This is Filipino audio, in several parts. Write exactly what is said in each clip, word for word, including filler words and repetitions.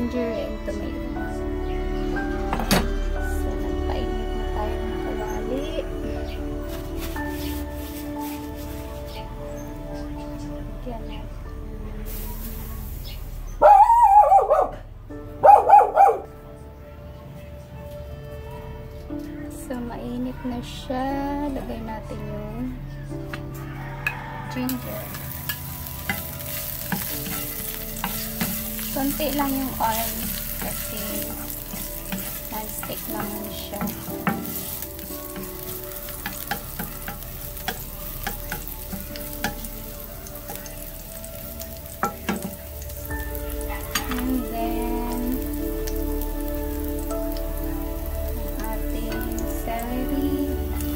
ginger and tomato. So, nagpainit na tayo ng kawali. Yan na. So, mainit na siya. Lagay natin yung ginger. Konti lang yung oil kasi non-stick naman siya. And then ang ating celery.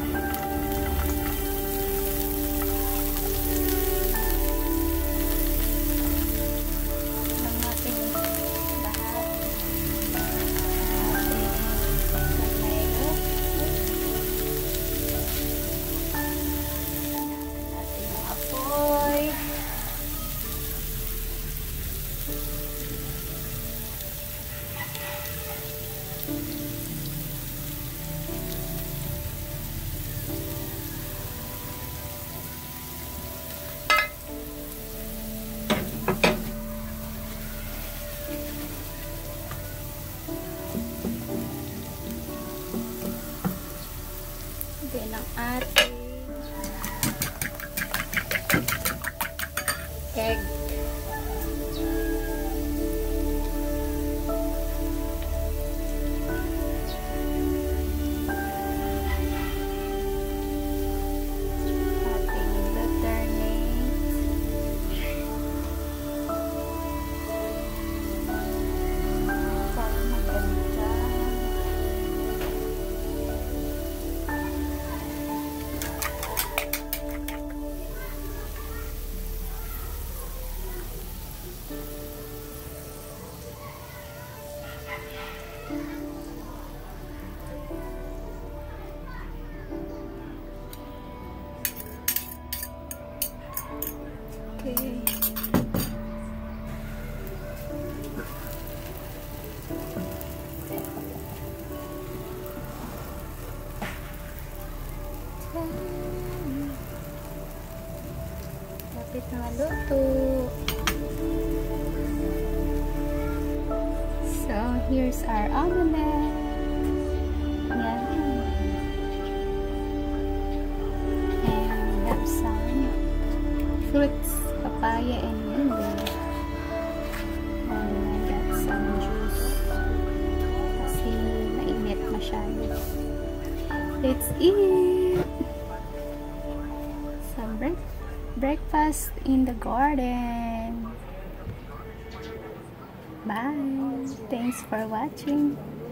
Then ang ating egg. Ating blueternate. Para maganda. Okay. Lapit na maluto. So, here's our omelet. Yan. And we have some fruits, papaya and mango. And I got some juice. Kasi mainit masyado. Let's eat! Some break breakfast in the garden. Bye! Thanks for watching.